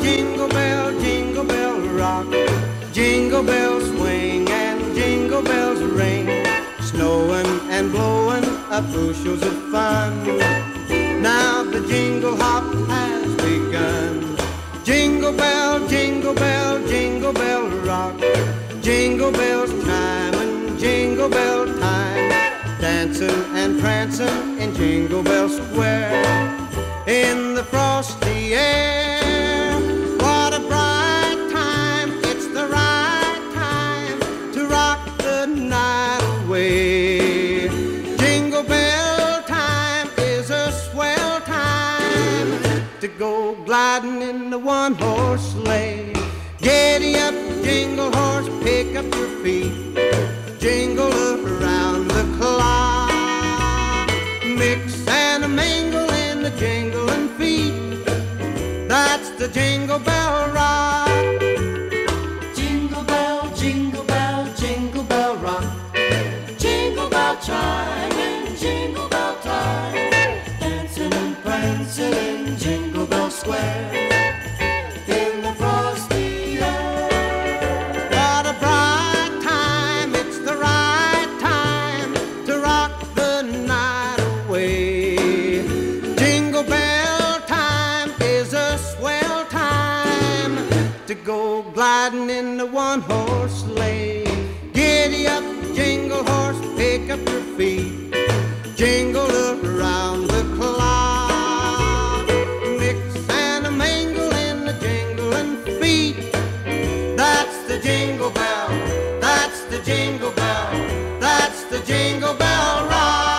jingle bell rock. Jingle bells swing and jingle bells ring, snowing and blowing up bushels of fun. Now the jingle hop has begun. Jingle bell, jingle bell, jingle bell rock. Jingle bells chime and jingle bell time, dancing and prancing in Jingle Bell Square. In the frosty air, what a bright time. It's the right time to rock the night away. Jingle bell time is a swell time to go gliding in the one-horse sleigh. Giddy up, jingle horse, pick up your feet, jingle around the clock. Mix and mingle in the jingling feet, that's the Jingle Bell Rock. Jingle bell, jingle bell, jingle bell rock. Jingle bell chime and jingle bell time, dancing and prancing in Jingle Bell Square. In the frosty air, what a bright time. It's the right time to rock the night away. Jingle bell time is a swell time to go gliding in the one-horse sleigh. Giddy up, jingle horse, pick up your feet, jingle around the clock. Mix and a mingle in the jingling feet, that's the Jingle Bell, that's the Jingle Bell, that's the Jingle Bell Rock.